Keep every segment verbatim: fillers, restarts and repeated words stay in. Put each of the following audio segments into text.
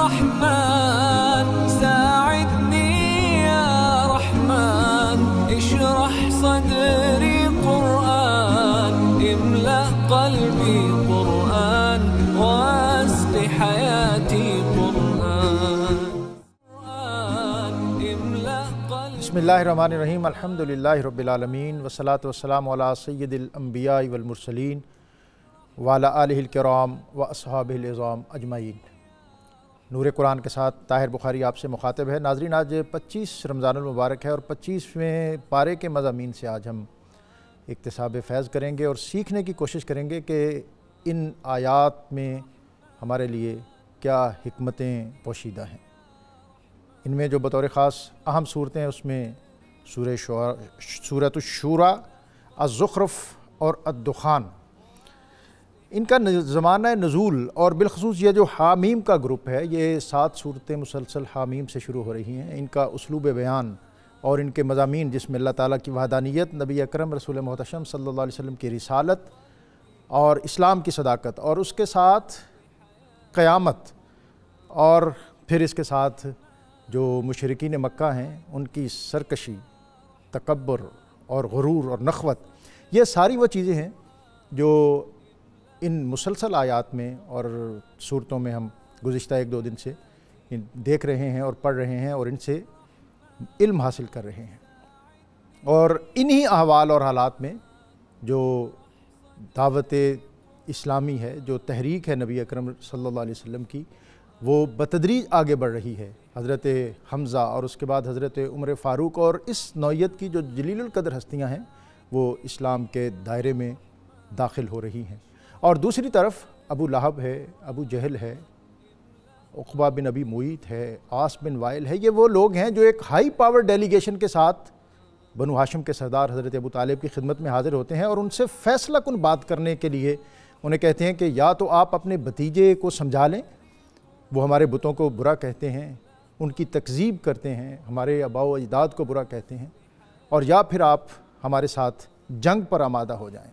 رحمن ساعدني يا رحمن اشرح صدري قرآن املأ قلبي قرآن واسق حياتي قرآن املأ قلبي. بسم اللہ الرحمن الرحیم. الحمدللہ رب العالمین والصلاة والسلام علی سید الانبیاء والمرسلین وعلی آلہ الکرام واصحابہ العظام اجمعین. نور قرآن کے ساتھ طاہر بخاری آپ سے مخاطب ہے. ناظرین، آج پچیس رمضان المبارک ہے اور پچیسویں پارے کے مضامین سے آج ہم اکتساب فیض کریں گے اور سیکھنے کی کوشش کریں گے کہ ان آیات میں ہمارے لیے کیا حکمتیں پوشیدہ ہیں. ان میں جو بطور خاص اہم صورتیں ہیں اس میں سورہ سورۃ الشورى، الزخرف اور الدخان. ان کا زمانہ نزول اور بالخصوص یہ جو حامیم کا گروپ ہے، یہ سات صورتیں مسلسل حامیم سے شروع ہو رہی ہیں. ان کا اسلوب بیان اور ان کے مضامین جس میں اللہ تعالیٰ کی وحدانیت، نبی اکرم رسول محتشم صلی اللہ علیہ وسلم کی رسالت اور اسلام کی صداقت، اور اس کے ساتھ قیامت، اور پھر اس کے ساتھ جو مشرکین مکہ ہیں ان کی سرکشی، تکبر اور غرور اور نخوت، یہ ساری وہ چیزیں ہیں جو ان مسلسل آیات میں اور صورتوں میں ہم گزشتہ ایک دو دن سے دیکھ رہے ہیں اور پڑھ رہے ہیں اور ان سے علم حاصل کر رہے ہیں. اور انہی احوال اور حالات میں جو دعوت اسلامی ہے، جو تحریک ہے نبی اکرم صلی اللہ علیہ وسلم کی، وہ بتدریج آگے بڑھ رہی ہے. حضرت حمزہ اور اس کے بعد حضرت عمر فاروق اور اس نوعیت کی جو جلیل القدر ہستیاں ہیں وہ اسلام کے دائرے میں داخل ہو رہی ہیں. اور دوسری طرف ابو لہب ہے، ابو جہل ہے، عقبہ بن ابی معیط ہے، عاص بن وائل ہے. یہ وہ لوگ ہیں جو ایک ہائی پاور ڈیلیگیشن کے ساتھ بنو ہاشم کے سردار حضرت ابو طالب کی خدمت میں حاضر ہوتے ہیں اور ان سے فیصلہ کن بات کرنے کے لیے انہیں کہتے ہیں کہ یا تو آپ اپنے بھتیجے کو سمجھا لیں، وہ ہمارے بتوں کو برا کہتے ہیں، ان کی تکذیب کرتے ہیں، ہمارے آباء و اجداد کو برا کہتے ہیں، اور یا پھر آپ ہمارے ساتھ جنگ پر آمادہ ہو جائیں.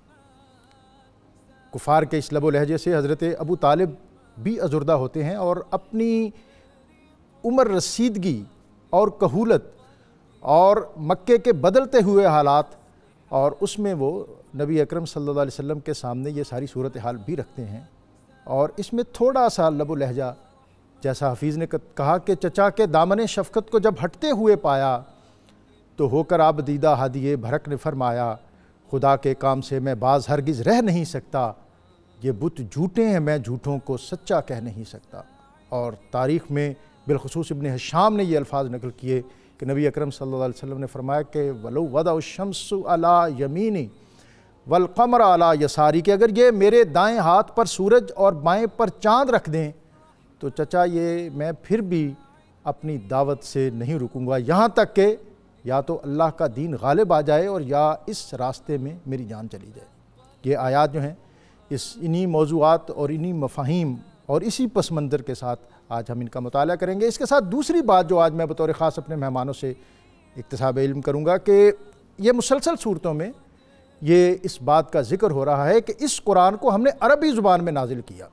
کفار کے اس لب و لہجے سے حضرت ابو طالب بھی ازردہ ہوتے ہیں اور اپنی عمر رسیدگی اور کہولت اور مکے کے بدلتے ہوئے حالات، اور اس میں وہ نبی اکرم صلی اللہ علیہ وسلم کے سامنے یہ ساری صورتحال بھی رکھتے ہیں. اور اس میں تھوڑا سا لب و لہجہ، جیسا حفیظ نے کہا کہ چچا کے دامن شفقت کو جب ہٹتے ہوئے پایا تو ہو کر آپ دیدہ ہادیے بھرک نے فرمایا، خدا کے کام سے میں باز ہرگز رہ نہیں سکتا، یہ بت جھوٹے ہیں میں جھوٹوں کو سچا کہہ نہیں سکتا. اور تاریخ میں بالخصوص ابن ہشام نے یہ الفاظ نقل کیے کہ نبی اکرم صلی اللہ علیہ وسلم نے فرمایا کہ وَلَوْ وَضَعُ الشَّمْسُ عَلَى يَمِينِ وَالْقَمَرَ عَلَى يَسَارِ، کہ اگر یہ میرے دائیں ہاتھ پر سورج اور بائیں پر چاند رکھ دیں تو چچا یہ میں پھر بھی اپنی دعوت سے نہیں رکوں گا، یہاں تک کہ یا تو اللہ کا دین غالب آ جائے اور یا اس راستے میں میری جان چلی جائے. یہ آیات جو ہیں اس انہی موضوعات اور انہی مفاہیم اور اسی پس منظر کے ساتھ آج ہم ان کا مطالعہ کریں گے. اس کے ساتھ دوسری بات جو آج میں بطور خاص اپنے مہمانوں سے اکتساب علم کروں گا کہ یہ مسلسل صورتوں میں یہ اس بات کا ذکر ہو رہا ہے کہ اس قرآن کو ہم نے عربی زبان میں نازل کیا.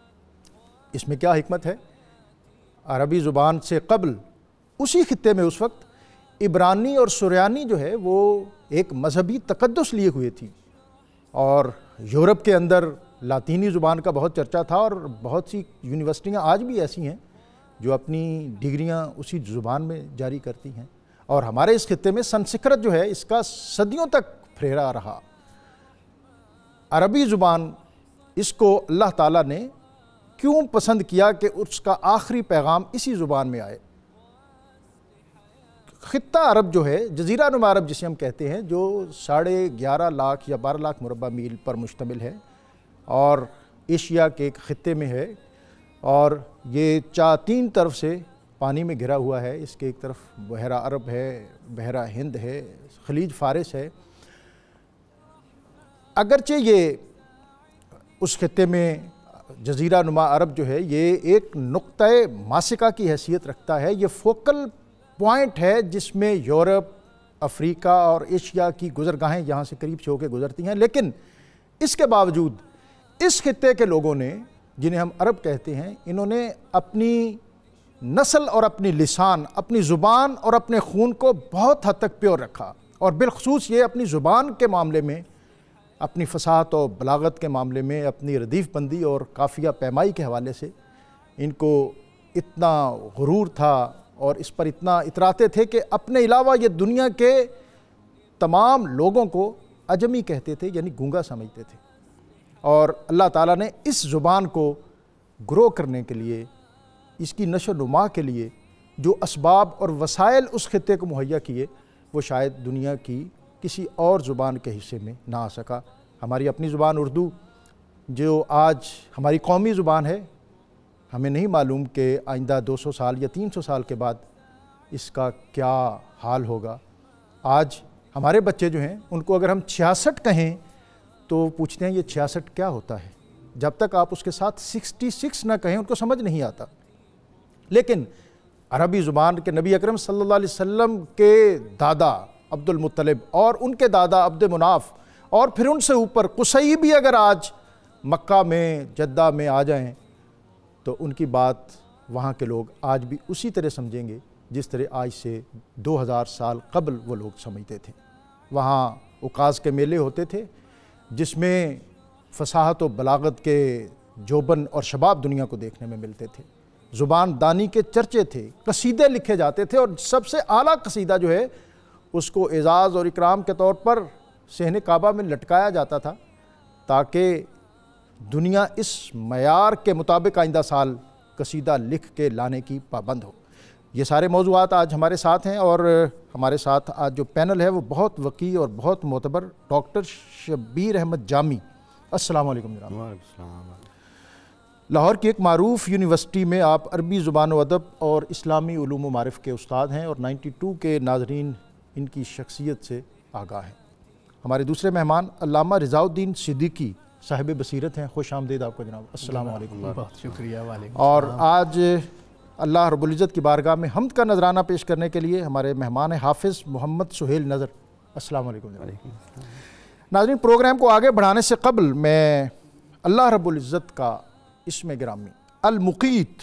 اس میں کیا حکمت ہے؟ عربی زبان سے قبل اسی خطے میں اس وقت عبرانی اور سریانی جو ہے وہ ایک مذہبی تقدس لیے ہوئے تھی، اور یورپ کے اندر لاطینی زبان کا بہت چرچا تھا، اور بہت سی یونیورسٹیاں آج بھی ایسی ہیں جو اپنی ڈگریاں اسی زبان میں جاری کرتی ہیں. اور ہمارے اس خطے میں سنسکرت جو ہے اس کا صدیوں تک پھیرا رہا. عربی زبان، اس کو اللہ تعالیٰ نے کیوں پسند کیا کہ اس کا آخری پیغام اسی زبان میں آئے؟ خطہ عرب جو ہے، جزیرہ نما عرب جسے ہم کہتے ہیں، جو ساڑھے گیارہ لاکھ یا بارہ لاکھ مربع میل پر مشتمل ہے اور ایشیا کے ایک خطے میں ہے، اور یہ چار تین طرف سے پانی میں گھرا ہوا ہے. اس کے ایک طرف بحیرہ عرب ہے، بحیرہ ہند ہے، خلیج فارس ہے. اگرچہ یہ اس خطے میں جزیرہ نما عرب جو ہے یہ ایک نقطۂ ماسکہ کی حیثیت رکھتا ہے، یہ فوکل پوائنٹ ہے جس میں یورپ، افریقہ اور ایشیا کی گزرگاہیں یہاں سے قریب سے ہو کے گزرتی ہیں. لیکن اس کے باوجود اس خطے کے لوگوں نے، جنہیں ہم عرب کہتے ہیں، انہوں نے اپنی نسل اور اپنی لسان، اپنی زبان اور اپنے خون کو بہت حد تک پیور رکھا، اور بالخصوص یہ اپنی زبان کے معاملے میں، اپنی فصاحت و بلاغت کے معاملے میں، اپنی ردیف بندی اور قافیہ پیمائی کے حوالے سے ان کو اتنا غرور تھا اور اس پر اتنا اتراتے تھے کہ اپنے علاوہ یہ دنیا کے تمام لوگوں کو عجمی کہتے تھے، یعنی گونگا سمجھتے تھے۔ اور اللہ تعالیٰ نے اس زبان کو گرو کرنے کے لیے، اس کی نشو و نما کے لیے جو اسباب اور وسائل اس خطے کو مہیا کیے، وہ شاید دنیا کی کسی اور زبان کے حصے میں نہ آ سکا۔ ہماری اپنی زبان اردو جو آج ہماری قومی زبان ہے، ہمیں نہیں معلوم کہ آئندہ دو سو سال یا تین سو سال کے بعد اس کا کیا حال ہوگا۔ آج ہمارے بچے جو ہیں ان کو اگر ہم چھیاسٹھ کہیں تو پوچھتے ہیں یہ چھیاسٹھ کیا ہوتا ہے، جب تک آپ اس کے ساتھ سکسٹی سکس نہ کہیں ان کو سمجھ نہیں آتا۔ لیکن عربی زبان کے نبی اکرم صلی اللہ علیہ وسلم کے دادا عبد المطلب اور ان کے دادا عبد مناف اور پھر ان سے اوپر قصی بھی اگر آج مکہ میں، جدہ میں آ جائیں تو ان کی بات وہاں کے لوگ آج بھی اسی طرح سمجھیں گے جس طرح آج سے دو ہزار سال قبل وہ لوگ سمجھتے تھے۔ وہاں عکاظ کے میلے ہوتے تھے جس میں فصاحت و بلاغت کے جوبن اور شباب دنیا کو دیکھنے میں ملتے تھے، زبان دانی کے چرچے تھے، قصیدے لکھے جاتے تھے، اور سب سے اعلیٰ قصیدہ جو ہے اس کو اعزاز اور اکرام کے طور پر صحن کعبہ میں لٹکایا جاتا تھا تاکہ دنیا اس معیار کے مطابق آئندہ سال قصیدہ لکھ کے لانے کی پابند ہو۔ یہ سارے موضوعات آج ہمارے ساتھ ہیں، اور ہمارے ساتھ آج جو پینل ہے وہ بہت وقی اور بہت معتبر ڈاکٹر شبیر احمد جامی۔ السلام علیکم جناب۔ وعلیکم السلام۔ لاہور کی ایک معروف یونیورسٹی میں آپ عربی زبان و ادب اور اسلامی علوم و معارف کے استاد ہیں، اور نائنٹی ٹو کے ناظرین ان کی شخصیت سے آگاہ ہیں۔ ہمارے دوسرے مہمان علامہ رضا الدین صدیقی صاحب بصیرت ہیں۔ خوش آمدید آپ کو جناب۔ السلام علیکم۔ بہت شکریہ۔ وعلیکم اور آج اللہ رب العزت کی بارگاہ میں حمد کا نذرانہ پیش کرنے کے لیے ہمارے مہمان ہیں حافظ محمد سہیل نظر۔ السلام علیکم جناب۔ ناظرین، پروگرام کو آگے بڑھانے سے قبل میں اللہ رب العزت کا اسم گرامی المقیت،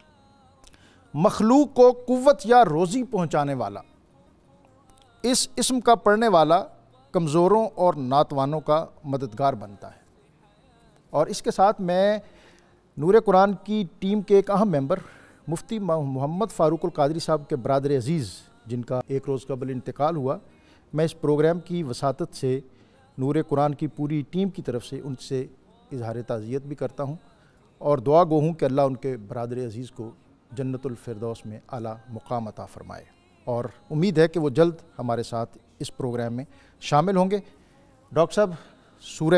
مخلوق کو قوت یا روزی پہنچانے والا، اس اسم کا پڑھنے والا کمزوروں اور ناتوانوں کا مددگار بنتا ہے۔ اور اس کے ساتھ میں نور قرآن کی ٹیم کے ایک اہم ممبر مفتی محمد فاروق القادری صاحب کے برادر عزیز، جن کا ایک روز قبل انتقال ہوا، میں اس پروگرام کی وساطت سے نور قرآن کی پوری ٹیم کی طرف سے ان سے اظہار تعزیت بھی کرتا ہوں، اور دعا گو ہوں کہ اللہ ان کے برادر عزیز کو جنت الفردوس میں اعلیٰ مقام عطا فرمائے، اور امید ہے کہ وہ جلد ہمارے ساتھ اس پروگرام میں شامل ہوں گے۔ ڈاکٹر صاحب، سورہ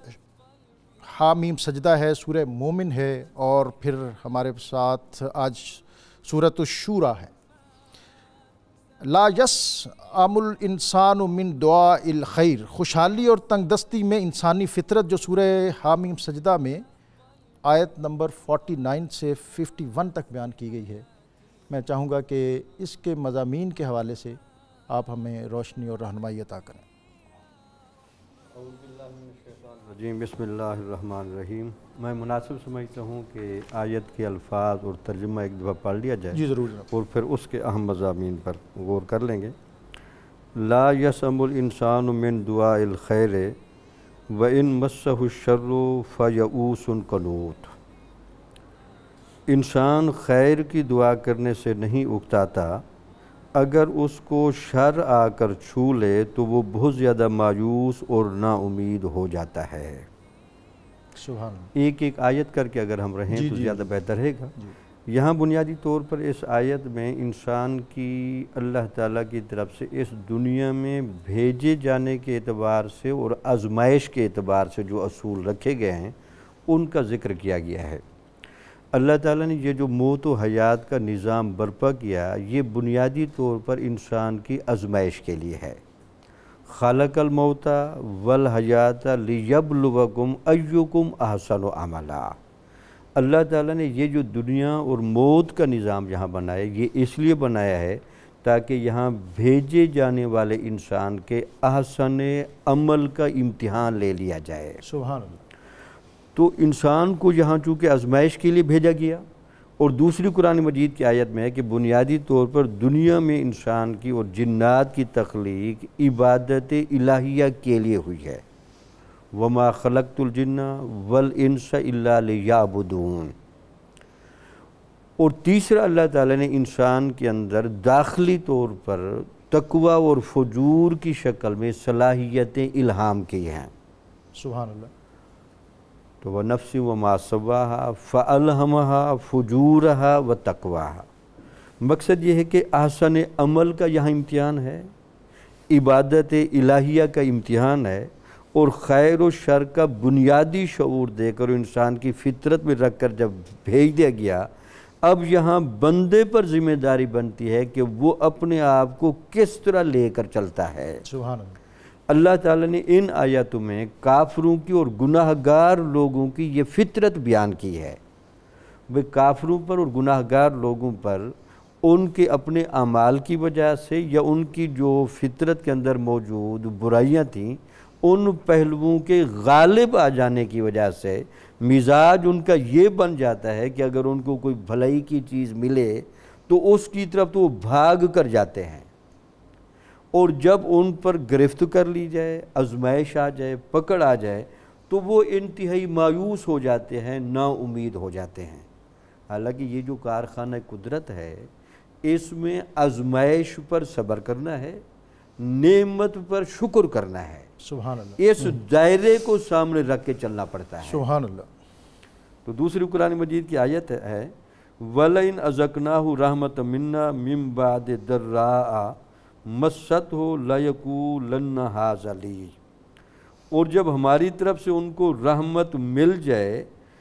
حامیم سجدہ ہے، سورہ مومن ہے، اور پھر ہمارے ساتھ آج سورۃ الشورى ہے۔ لا یسأم الانسان من دعاء الخیر، خوشحالی اور تنگ دستی میں انسانی فطرت، جو سورہ حامیم سجدہ میں آیت نمبر فورٹی نائن سے ففٹی ون تک بیان کی گئی ہے۔ میں چاہوں گا کہ اس کے مضامین کے حوالے سے آپ ہمیں روشنی اور رہنمائی عطا کریں۔ اعوذ باللہ من الشیطان الرجیم، بسم اللہ الرحمن الرحیم۔ میں مناسب سمجھتا ہوں کہ آیت کے الفاظ اور ترجمہ ایک دفعہ پڑھ لیا جائے جی ضرور، اور پھر اس کے اہم مضامین پر غور کر لیں گے۔ لا یسأم الانسان من دعاء الخیر وَإِن مَسَّهُ الشَّرُّ فَيَئُوسٌ قَنُوطٌ۔ انسان خیر کی دعا کرنے سے نہیں اکتاتا، اگر اس کو شر آ کر چھو لے تو وہ بہت زیادہ مایوس اور نا امید ہو جاتا ہے۔ سبحان ایک ایک آیت کر کے اگر ہم رہیں جی تو جی زیادہ بہتر رہے گا۔ جی۔ یہاں بنیادی طور پر اس آیت میں انسان کی اللہ تعالیٰ کی طرف سے اس دنیا میں بھیجے جانے کے اعتبار سے اور آزمائش کے اعتبار سے جو اصول رکھے گئے ہیں ان کا ذکر کیا گیا ہے۔ اللہ تعالیٰ نے یہ جو موت و حیات کا نظام برپا کیا، یہ بنیادی طور پر انسان کی آزمائش کے لیے ہے۔ خالق الموت والحیات لیبلوکم ایکم احسن عملا۔ اللہ تعالیٰ نے یہ جو دنیا اور موت کا نظام یہاں بنایا، یہ اس لیے بنایا ہے تاکہ یہاں بھیجے جانے والے انسان کے احسن عمل کا امتحان لے لیا جائے۔ سبحان اللہ۔ تو انسان کو یہاں چونکہ آزمائش کے لیے بھیجا گیا، اور دوسری قرآن مجید کی آیت میں ہے کہ بنیادی طور پر دنیا میں انسان کی اور جنات کی تخلیق عبادت الہیہ کے لیے ہوئی ہے. وما خلقت الجن والانس الا لیعبدون. اور تیسرا اللہ تعالیٰ نے انسان کے اندر داخلی طور پر تقوی اور فجور کی شکل میں صلاحیتیں الہام کی ہیں. سبحان اللہ. تو وَنَفْسٍ وَمَا سَوَّاهَا فَأَلْهَمَهَا فُجُورَهَا وَتَقْوَاهَا. مقصد یہ ہے کہ احسن عمل کا یہاں امتحان ہے، عبادت الہیہ کا امتحان ہے، اور خیر و شر کا بنیادی شعور دے کر انسان کی فطرت میں رکھ کر جب بھیج دیا گیا، اب یہاں بندے پر ذمہ داری بنتی ہے کہ وہ اپنے آپ کو کس طرح لے کر چلتا ہے. سبحان اللہ. اللہ تعالیٰ نے ان آیاتوں میں کافروں کی اور گناہگار لوگوں کی یہ فطرت بیان کی ہے. وہ کافروں پر اور گناہگار لوگوں پر ان کے اپنے اعمال کی وجہ سے یا ان کی جو فطرت کے اندر موجود برائیاں تھیں ان پہلوؤں کے غالب آ جانے کی وجہ سے مزاج ان کا یہ بن جاتا ہے کہ اگر ان کو کوئی بھلائی کی چیز ملے تو اس کی طرف تو وہ بھاگ کر جاتے ہیں، اور جب ان پر گرفت کر لی جائے، آزمائش آ جائے، پکڑ آ جائے تو وہ انتہائی مایوس ہو جاتے ہیں، نا امید ہو جاتے ہیں. حالانکہ یہ جو کارخانہ قدرت ہے اس میں آزمائش پر صبر کرنا ہے، نعمت پر شکر کرنا ہے. سبحان اللہ. اس دائرے کو سامنے رکھ کے چلنا پڑتا ہے. سبحان اللہ. تو دوسری قرآن مجید کی آیت ہے وَلَئِنْ أَذَقْنَاهُ رَحْمَةً مِنَّا مِنْ بَعْدِ ضَرَّاءَ مَسَّتْهُ لَيَقُولَنَّ هَٰذَا لِي. اور جب ہماری طرف سے ان کو رحمت مل جائے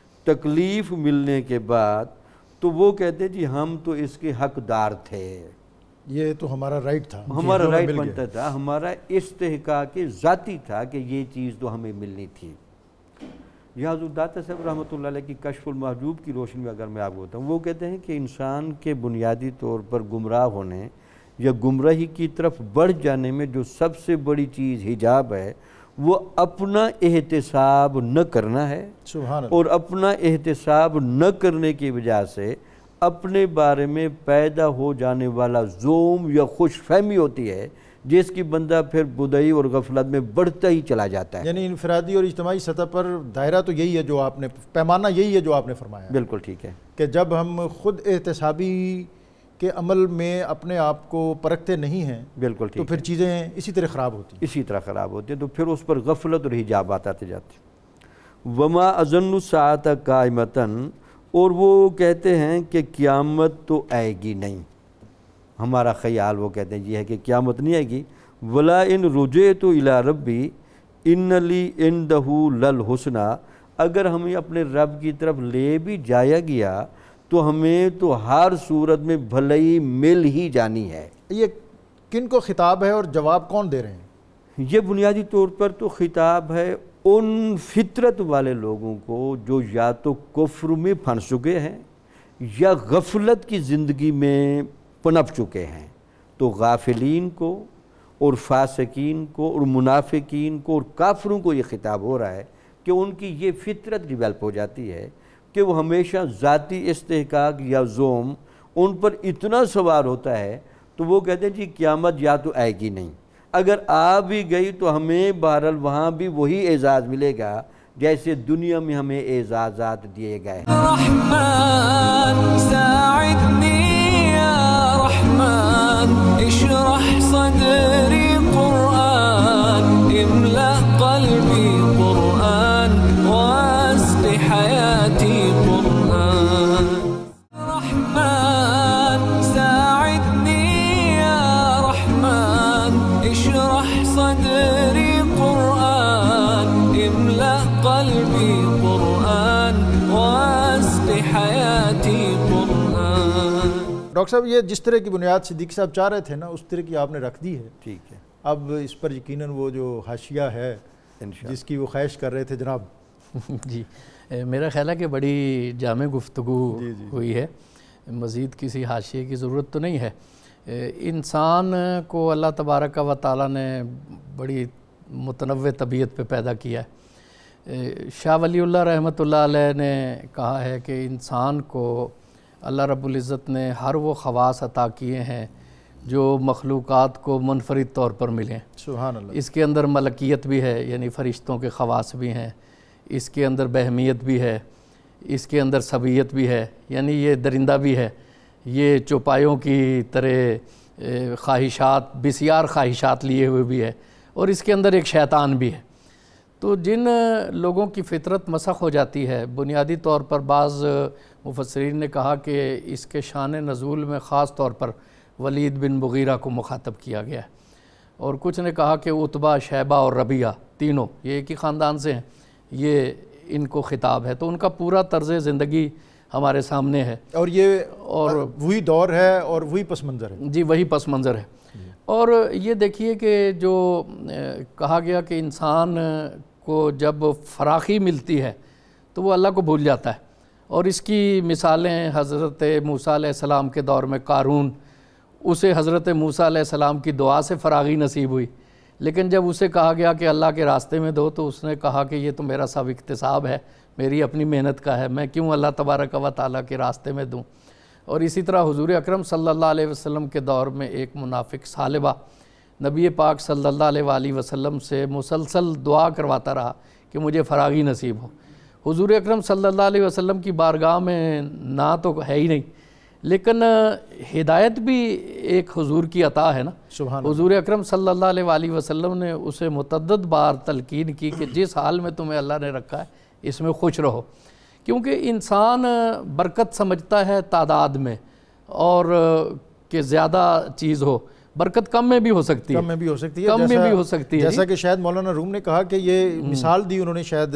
تکلیف ملنے کے بعد تو وہ کہتے جی ہم تو اس کے حقدار تھے، یہ تو ہمارا رائٹ تھا، ہمارا رائٹ بنتا تھا، ہمارا استحقاق ذاتی تھا کہ یہ چیز تو ہمیں ملنی تھی. یہ حضرت داتا صاحب رحمۃ اللہ علیہ کی کشف المحجوب کی روشنی میں اگر میں آپ کو بتاؤں، وہ کہتے ہیں کہ انسان کے بنیادی طور پر گمراہ ہونے یا گمراہی کی طرف بڑھ جانے میں جو سب سے بڑی چیز حجاب ہے وہ اپنا احتساب نہ کرنا ہے. سبحان اللہ. اور اپنا احتساب نہ کرنے کی وجہ سے اپنے بارے میں پیدا ہو جانے والا زوم یا خوش فہمی ہوتی ہے جس کی بندہ پھر بدعی اور غفلت میں بڑھتا ہی چلا جاتا ہے. یعنی انفرادی اور اجتماعی سطح پر دائرہ تو یہی ہے جو آپ نے، پیمانہ یہی ہے جو آپ نے فرمایا. بالکل ٹھیک ہے کہ جب ہم خود احتسابی کے عمل میں اپنے آپ کو پرکھتے نہیں ہیں بالکل ٹھیک تو پھر چیزیں اسی طرح خراب ہوتی ہیں. اسی طرح خراب ہوتی ہیں تو پھر اس پر غفلت اور حجابات آتے جاتے ہیں. وما اظن الساعۃ قائمۃ. اور وہ کہتے ہیں کہ قیامت تو آئے گی نہیں. ہمارا خیال وہ کہتے ہیں یہ ہے کہ قیامت نہیں آئے گی. ولا ان رجعت الی ربی ان لی عندہ للحسنی. اگر ہمیں اپنے رب کی طرف لے بھی جایا گیا تو ہمیں تو ہر صورت میں بھلائی مل ہی جانی ہے. یہ کن کو خطاب ہے اور جواب کون دے رہے ہیں؟ یہ بنیادی طور پر تو خطاب ہے ان فطرت والے لوگوں کو جو یا تو کفر میں پھنس چکے ہیں یا غفلت کی زندگی میں پنپ چکے ہیں. تو غافلین کو اور فاسقین کو اور منافقین کو اور کافروں کو یہ خطاب ہو رہا ہے کہ ان کی یہ فطرت ڈیولپ ہو جاتی ہے کہ وہ ہمیشہ ذاتی استحقاق یا زوم ان پر اتنا سوار ہوتا ہے تو وہ کہتے ہیں جی قیامت یا تو آئے گی نہیں، اگر آ بھی گئی تو ہمیں بہرحال وہاں بھی وہی اعزاز ملے گا جیسے دنیا میں ہمیں اعزازات دیے گئے. رحمن ساعدنی یا رحمن اشرح صدری قرآن املأ قلبی قرآن واسق حیاتی قرآن. رحمن ساعدنی یا رحمن اشرح صدری قرآن املأ قلبی قرآن واسق حیاتی قرآن. ڈاکٹر صاحب یہ جس طرح کی بنیاد صدیق صاحب چاہ رہے تھے نا اس طرح کی آپ نے رکھ دی ہے. ٹھیک ہے. اب اس پر یقیناً وہ جو حاشیہ ہے جس کی وہ خواہش کر رہے تھے جناب. جی میرا خیال ہے کہ بڑی جامع گفتگو ہوئی ہے، مزید کسی حاشیے کی ضرورت تو نہیں ہے. انسان کو اللہ تبارک و تعالیٰ نے بڑی متنوع طبیعت پہ پیدا کیا ہے. شاہ ولی اللہ رحمۃ اللہ علیہ نے کہا ہے کہ انسان کو اللہ رب العزت نے ہر وہ خواص عطا کیے ہیں جو مخلوقات کو منفرد طور پر ملیں. سبحان اللہ. اس کے اندر ملکیت بھی ہے، یعنی فرشتوں کے خواص بھی ہیں، اس کے اندر بہمیت بھی ہے، اس کے اندر سبیت بھی ہے، یعنی یہ درندہ بھی ہے، یہ چوپایوں کی طرح خواہشات بسیار خواہشات لیے ہوئے بھی ہے، اور اس کے اندر ایک شیطان بھی ہے. تو جن لوگوں کی فطرت مسخ ہو جاتی ہے، بنیادی طور پر بعض مفسرین نے کہا کہ اس کے شان نزول میں خاص طور پر ولید بن مغیرہ کو مخاطب کیا گیا ہے، اور کچھ نے کہا کہ عتبہ، شیبہ اور ربیہ تینوں یہ ایک ہی خاندان سے ہیں، یہ ان کو خطاب ہے. تو ان کا پورا طرز زندگی ہمارے سامنے ہے، اور یہ اور وہی دور ہے اور وہی پس منظر ہے. جی وہی پس منظر ہے. اور یہ دیکھیے کہ جو کہا گیا کہ انسان کو جب فراخی ملتی ہے تو وہ اللہ کو بھول جاتا ہے، اور اس کی مثالیں حضرت موسیٰ علیہ السلام کے دور میں قارون، اسے حضرت موسیٰ علیہ السلام کی دعا سے فراغی نصیب ہوئی، لیکن جب اسے کہا گیا کہ اللہ کے راستے میں دو تو اس نے کہا کہ یہ تو میرا سب اکتساب ہے، میری اپنی محنت کا ہے، میں کیوں اللہ تبارک و تعالیٰ کے راستے میں دوں. اور اسی طرح حضور اکرم صلی اللہ علیہ وسلم کے دور میں ایک منافق ثعلبہ نبی پاک صلی اللہ علیہ وآلہ وسلم سے مسلسل دعا کرواتا رہا کہ مجھے فراغی نصیب ہو. حضور اکرم صلی اللہ علیہ وسلم کی بارگاہ میں نہ تو ہے ہی نہیں، لیکن ہدایت بھی ایک حضور کی عطا ہے نا. سبحان حضور اکرم صلی اللہ علیہ وآلہ وسلم نے اسے متعدد بار تلقین کی کہ جس حال میں تمہیں اللہ نے رکھا ہے اس میں خوش رہو، کیونکہ انسان برکت سمجھتا ہے تعداد میں، اور کہ زیادہ چیز ہو. برکت کم میں بھی ہو سکتی ہے، کم میں بھی ہو سکتی ہے، کم میں بھی ہو سکتی ہے. جیسا کہ شاید مولانا روم نے کہا کہ یہ مثال دی انہوں نے شاید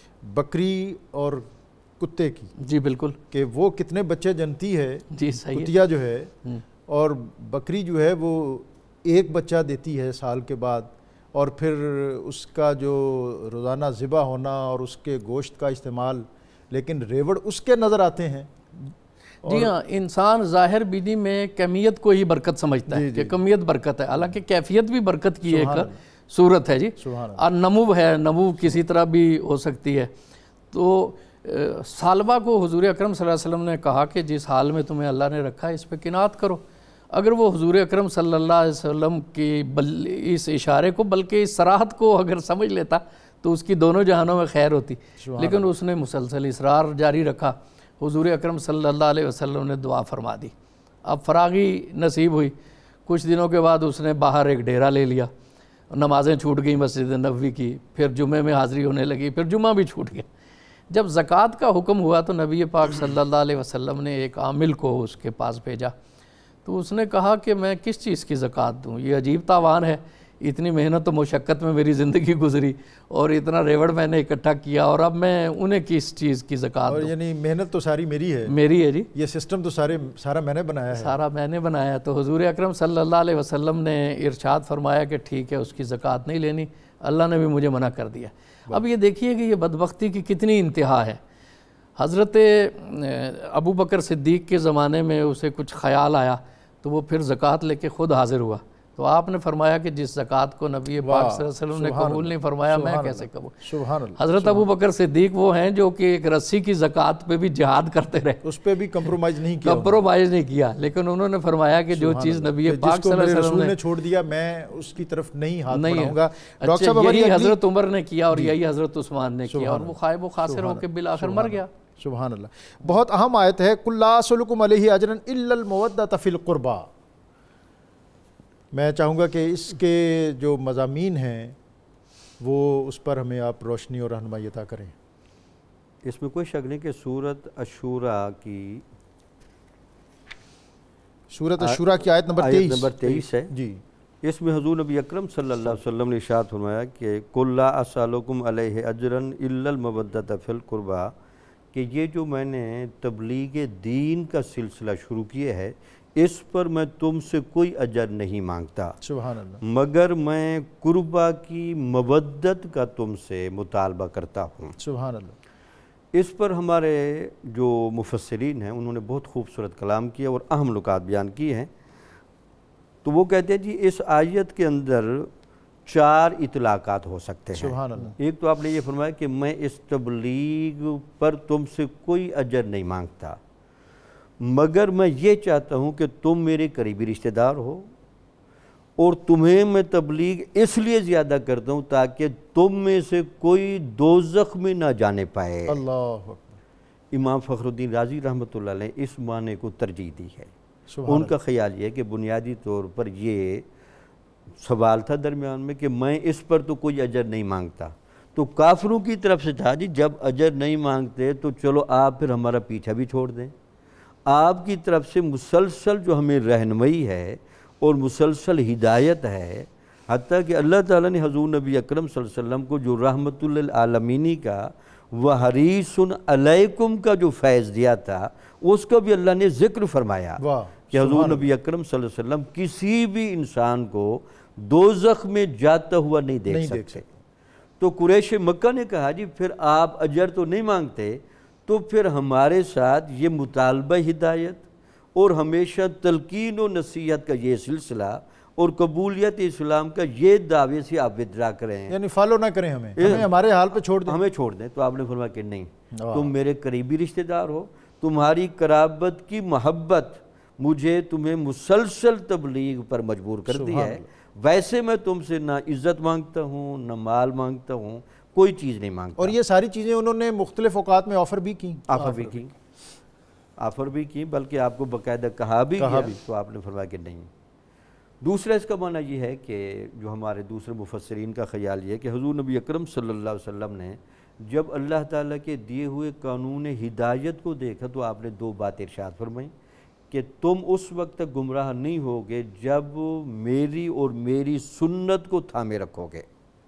بکری اور کتے کی. جی بالکل، کہ وہ کتنے بچے جنتی ہے. جی صحیح. کتیا جو ہے اور بکری جو ہے وہ ایک بچہ دیتی ہے سال کے بعد، اور پھر اس کا جو روزانہ ذبح ہونا اور اس کے گوشت کا استعمال، لیکن ریوڑ اس کے نظر آتے ہیں. جی ہاں، انسان ظاہر بینی میں کمیت کو ہی برکت سمجھتا ہے کہ کمیت برکت ہے، حالانکہ کیفیت بھی برکت کی ایک صورت ہے. جی اور نمو ہے، نمو کسی طرح بھی ہو سکتی ہے. تو ثعلبہ کو حضور اکرم صلی اللہ علیہ وسلم نے کہا کہ جس حال میں تمہیں اللہ نے رکھا ہے اس پہ قناعت کرو. اگر وہ حضور اکرم صلی اللہ علیہ وسلم کی بل اس اشارے کو بلکہ اس صراحت کو اگر سمجھ لیتا تو اس کی دونوں جہانوں میں خیر ہوتی، لیکن اس نے مسلسل اصرار جاری رکھا. حضور اکرم صلی اللہ علیہ وسلم نے دعا فرما دی، اب فراغی نصیب ہوئی. کچھ دنوں کے بعد اس نے باہر ایک ڈیرا لے لیا، نمازیں چھوٹ گئیں مسجد نبوی کی، پھر جمعے میں حاضری ہونے لگی، پھر جمعہ بھی چھوٹ گیا. جب زکوٰۃ کا حکم ہوا تو نبی پاک صلی اللہ علیہ وسلم نے ایک عامل کو اس کے پاس بھیجا. تو اس نے کہا کہ میں کس چیز کی زکوٰۃ دوں؟ یہ عجیب تاوان ہے، اتنی محنت و مشقت میں میری زندگی گزری اور اتنا ریوڑ میں نے اکٹھا کیا، اور اب میں انہیں کس چیز کی زکوٰۃ دوں؟ یعنی محنت تو ساری میری ہے میری ہے جی، یہ سسٹم تو سارے سارا میں نے بنایا ہے، سارا میں نے بنایا ہے. تو حضور اکرم صلی اللہ علیہ وسلم نے ارشاد فرمایا کہ ٹھیک ہے، اس کی زکوٰۃ نہیں لینی، اللہ نے بھی مجھے منع کر دیا. اب یہ دیکھیے کہ یہ بدبختی کی کتنی انتہا ہے. حضرت ابو بکر صدیق کے زمانے میں اسے کچھ خیال آیا تو وہ پھر زکوٰۃ لے کے خود حاضر ہوا. تو آپ نے فرمایا کہ جس زکوٰۃ کو نبی پاک صلی اللہ علیہ وسلم نے قبول نہیں فرمایا، میں کیسے قبول؟ سبحان اللہ. حضرت ابو بکر صدیق وہ ہیں جو کہ ایک رسی کی زکوٰۃ پہ بھی جہاد کرتے رہے، اس پہ بھی کمپرومائز نہیں کیا، کمپرومائز نہیں کیا، لیکن انہوں نے فرمایا کہ جو چیز نبی پاک صلی اللہ علیہ وسلم نے چھوڑ دیا میں اس کی طرف نہیں ہاتھ بڑھاؤں گا. اچھا، یہی حضرت عمر نے کیا اور یہی حضرت عثمان نے کیا، اور وہ خائب و خاسر ہو کے بالآخر مر گیا. سبحان اللہ. بہت اہم آیت ہے، قُلْ لَا أَسْأَلُكُمْ عَلَيْهِ أَجْرًا إِلَّا الْمَوَدَّةَ فِي الْقُرْبَى. میں چاہوں گا کہ اس کے جو مضامین ہیں وہ اس پر ہمیں آپ روشنی اور رہنمائی عطا کریں. اس میں کوئی شک نہیں کہ سورۃ الشورى کی سورۃ الشورى کی آیت نمبر تیئیس نمبر تیئیس ہے جی. اس میں حضور نبی اکرم صلی اللہ علیہ وسلم نے ارشاد فرمایا کہ قُلْ لَا أَسْأَلُكُمْ عَلَيْهِ أَجْرًا إِلَّا الْمَوَدَّةَ فِي الْقُرْبَى، کہ یہ جو میں نے تبلیغ دین کا سلسلہ شروع کیا ہے اس پر میں تم سے کوئی اجر نہیں مانگتا، سبحان اللہ، مگر میں قربہ کی مودت کا تم سے مطالبہ کرتا ہوں. سبحان اللہ. اس پر ہمارے جو مفسرین ہیں انہوں نے بہت خوبصورت کلام کیا اور اہم نکات بیان کی ہیں. تو وہ کہتے ہیں جی اس آیت کے اندر چار اطلاقات ہو سکتے ہیں. سبحان اللہ. ایک تو آپ نے یہ فرمایا کہ میں اس تبلیغ پر تم سے کوئی اجر نہیں مانگتا، مگر میں یہ چاہتا ہوں کہ تم میرے قریبی رشتہ دار ہو، اور تمہیں میں تبلیغ اس لیے زیادہ کرتا ہوں تاکہ تم میں سے کوئی دوزخ میں نہ جانے پائے۔ اللہ امام فخر الدین رازی رحمۃ اللہ علیہ اس معنی کو ترجیح دی ہے۔ سبحان ان کا خیال یہ ہے کہ بنیادی طور پر یہ سوال تھا درمیان میں کہ میں اس پر تو کوئی اجر نہیں مانگتا، تو کافروں کی طرف سے تھا جی جب اجر نہیں مانگتے تو چلو آپ پھر ہمارا پیچھا بھی چھوڑ دیں۔ آپ کی طرف سے مسلسل جو ہمیں رہنمائی ہے اور مسلسل ہدایت ہے، حتیٰ کہ اللہ تعالیٰ نے حضور نبی اکرم صلی اللہ علیہ وسلم کو جو رحمت للعالمین کا وحریص علیکم کا جو فیض دیا تھا اس کا بھی اللہ نے ذکر فرمایا کہ حضور نبی اکرم صلی اللہ علیہ وسلم کسی بھی انسان کو دوزخ میں جاتا ہوا نہیں دیکھ سکتے۔ تو قریش مکہ نے کہا جی پھر آپ اجر تو نہیں مانگتے، تو پھر ہمارے ساتھ یہ مطالبہ ہدایت اور ہمیشہ تلقین و نصیحت کا یہ سلسلہ اور قبولیت اسلام کا یہ دعوے سے آپ ودرا کریں، یعنی فالو نہ کریں، ہمیں ہمیں ہمارے حال پہ چھوڑ دیں، ہمیں چھوڑ دیں۔ تو آپ نے فرمایا کہ نہیں، تم میرے قریبی رشتہ دار ہو، تمہاری قرابت کی محبت مجھے تمہیں مسلسل تبلیغ پر مجبور کرتی ہے، ویسے میں تم سے نہ عزت مانگتا ہوں نہ مال مانگتا ہوں، کوئی چیز نہیں مانگتا۔ اور یہ ساری چیزیں انہوں نے مختلف اوقات میں آفر بھی کی آفر بھی کی آفر بھی کی بلکہ آپ کو باقاعدہ کہا بھی گیا، تو آپ نے فرمایا کہ نہیں۔ دوسرا اس کا معنی یہ ہے کہ جو ہمارے دوسرے مفسرین کا خیال یہ ہے کہ حضور نبی اکرم صلی اللہ علیہ وسلم نے جب اللہ تعالیٰ کے دیے ہوئے قانون ہدایت کو دیکھا تو آپ نے دو بات ارشاد فرمائیں کہ تم اس وقت تک گمراہ نہیں ہوگے جب میری اور میری سنت کو تھامے رکھو گے۔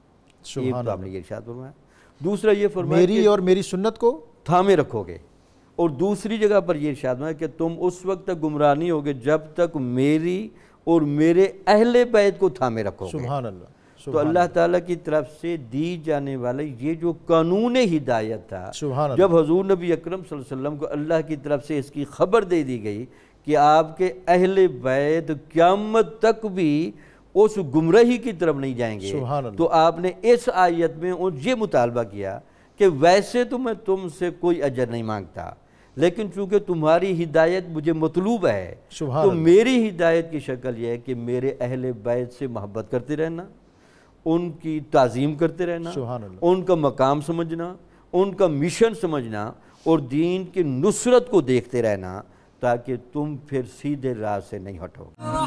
یہ تو آپ نے یہ ارشاد فرمایا۔ دوسرا یہ فرمایا میری اور میری سنت کو تھامے رکھو گے، اور دوسری جگہ پر یہ ارشاد فرمایا کہ تم اس وقت تک گمراہ نہیں ہوگے جب تک میری اور میرے اہل بیت کو تھامے رکھو گے۔ سبحان اللہ۔ تو اللہ تعالیٰ کی طرف سے دی جانے والے یہ جو قانون ہدایت تھا، جب حضور نبی اکرم صلی اللہ علیہ وسلم کو اللہ کی طرف سے اس کی خبر دے دی گئی کہ آپ کے اہل بیت قیامت تک بھی اس گمراہی کی طرف نہیں جائیں گے، تو آپ نے اس آیت میں یہ مطالبہ کیا کہ ویسے تو میں تم سے کوئی اجر نہیں مانگتا، لیکن چونکہ تمہاری ہدایت مجھے مطلوب ہے تو میری ہدایت کی شکل یہ ہے کہ میرے اہل بیت سے محبت کرتے رہنا، ان کی تعظیم کرتے رہنا، ان کا مقام سمجھنا، ان کا مشن سمجھنا، اور دین کی نصرت کو دیکھتے رہنا تاکہ تم پھر سیدھے راہ سے نہیں ہٹو۔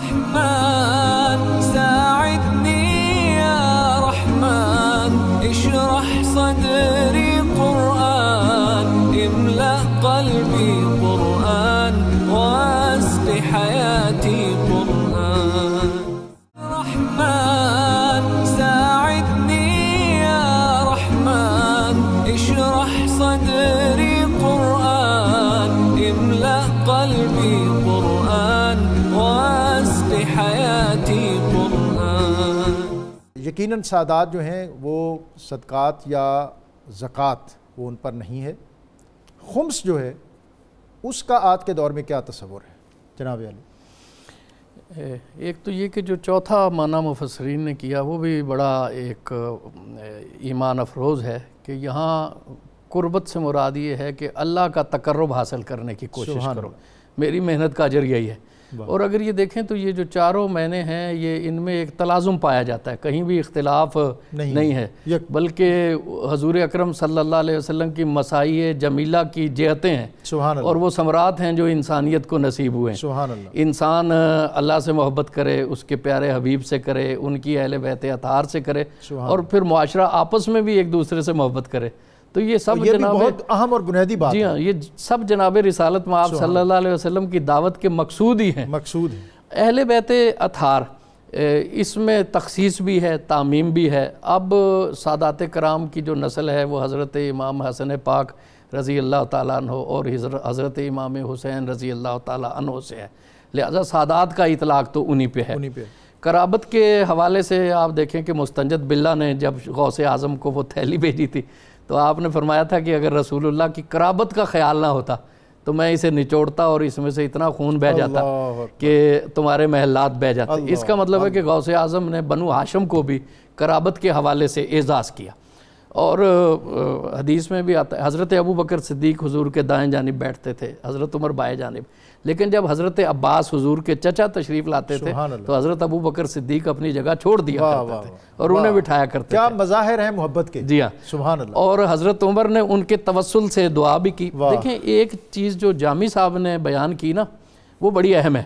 رحمن ساعدنی یا رحمن اشرح صدری قرآن املأ قلبی قرآن واسق حیاتی قرآن۔ رحمن ساعدنی یا رحمن اشرح صدری قرآن املأ قلبی قرآن واسق حیاتی قرآن۔ یقیناً سادات جو ہیں وہ صدقات یا زکوٰۃ وہ ان پر نہیں ہے۔ خمس جو ہے اس کا آج کے دور میں کیا تصور ہے جناب علی؟ ایک تو یہ کہ جو چوتھا معنی مفسرین نے کیا وہ بھی بڑا ایک ایمان افروز ہے کہ یہاں قربت سے مراد یہ ہے کہ اللہ کا تقرب حاصل کرنے کی کوشش کرو، میری محنت کا اجر یہی ہے۔ اور اگر یہ دیکھیں تو یہ جو چاروں معنی ہیں یہ ان میں ایک تلازم پایا جاتا ہے، کہیں بھی اختلاف نہیں ہے، بلکہ حضور اکرم صلی اللہ علیہ وسلم کی مسائی جمیلہ کی جہتیں ہیں اور وہ ثمرات ہیں جو انسانیت کو نصیب ہوئے ہیں۔ انسان اللہ سے محبت کرے، اس کے پیارے حبیب سے کرے، ان کی اہل بیت اطہار سے کرے، اور پھر معاشرہ آپس میں بھی ایک دوسرے سے محبت کرے، تو یہ سب جناب بہت اہم اور بنیادی بات ہے۔ جی ہاں، یہ سب جناب رسالت میں آپ صلی اللہ علیہ وسلم کی دعوت کے مقصود ہی ہیں۔ مقصود ہے اہل بیت اطہار، اس میں تخصیص بھی ہے، تعمیم بھی ہے۔ اب سادات کرام کی جو نسل ہے وہ حضرت امام حسن پاک رضی اللہ تعالیٰ عنہ اور حضرت امام حسین رضی اللہ تعالیٰ عنہ سے ہے، لہذا سادات کا اطلاق تو انہی پہ ہے۔ قرابت کے حوالے سے آپ دیکھیں کہ مستنجد باللہ نے جب غوث اعظم کو وہ تھیلی بھیجی تھی تو آپ نے فرمایا تھا کہ اگر رسول اللہ کی قرابت کا خیال نہ ہوتا تو میں اسے نچوڑتا اور اس میں سے اتنا خون بہہ جاتا کہ تمہارے محلات بہہ جاتے۔ اس کا مطلب ہے کہ غوث اعظم نے بنو ہاشم کو بھی قرابت کے حوالے سے اعزاز کیا، اور حدیث میں بھی آتا ہے حضرت ابو بکر صدیق حضور کے دائیں جانب بیٹھتے تھے، حضرت عمر بائیں جانب، لیکن جب حضرت عباس حضور کے چچا تشریف لاتے تھے تو حضرت ابو بکر صدیق اپنی جگہ چھوڑ دیا کرتے تھے اور انہیں بٹھایا کرتے تھے۔ کیا مظاہر ہیں محبت کے! جی ہاں، سبحان اللہ۔ اور حضرت عمر نے ان کے توسل سے دعا بھی کی۔ دیکھیں ایک چیز جو جامی صاحب نے بیان کی نا وہ بڑی اہم ہے۔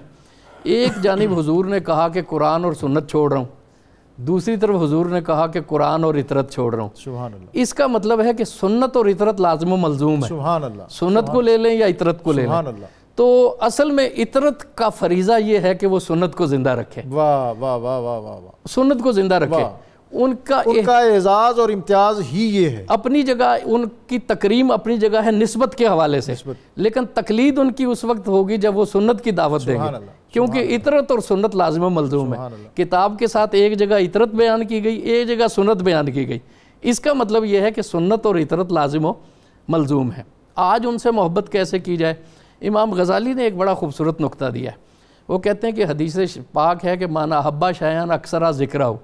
ایک جانب حضور نے کہا کہ قرآن اور سنت چھوڑ رہا ہوں، دوسری طرف حضور نے کہا کہ قرآن اور اطرت چھوڑ رہا ہوں۔ سبحان اللہ۔ اس کا مطلب ہے کہ سنت اور اطرت لازم و ملزوم ہے، سبحان اللہ۔ سنت کو لے لیں یا اطرت کو لے لیں۔ سبحان اللہ۔ تو اصل میں اطرت کا فریضہ یہ ہے کہ وہ سنت کو زندہ رکھے، واہ واہ واہ واہ واہ واہ، سنت کو زندہ رکھے۔ ان کا ان کا اعزاز اور امتیاز ہی یہ ہے۔ اپنی جگہ ان کی تکریم اپنی جگہ ہے نسبت کے حوالے سے، لیکن تقلید ان کی اس وقت ہوگی جب وہ سنت کی دعوت دیں گے، کیونکہ اطرت اور سنت لازم و ملزوم ہے۔ کتاب کے ساتھ ایک جگہ اطرت بیان کی گئی، ایک جگہ سنت بیان کی گئی، اس کا مطلب یہ ہے کہ سنت اور اطرت لازم و ملزوم ہے۔ آج ان سے محبت کیسے کی جائے؟ امام غزالی نے ایک بڑا خوبصورت نقطہ دیا ہے، وہ کہتے ہیں کہ حدیث پاک ہے کہ مانا حبا شایان اکثرا ذکرہ ہو،